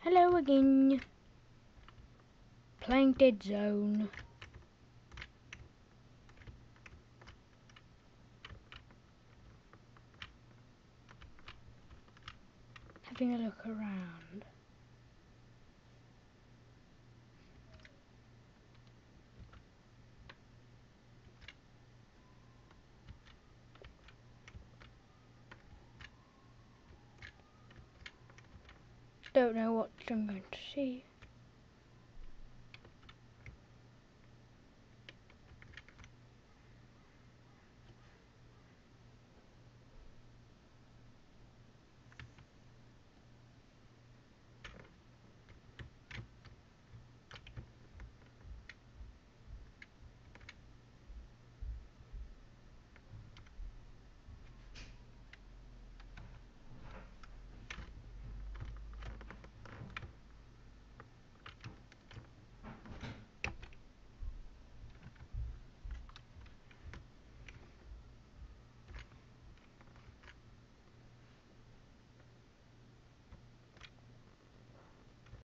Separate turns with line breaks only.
Hello again. Playing Dead Zone. Having a look around. Don't know what I'm going to see.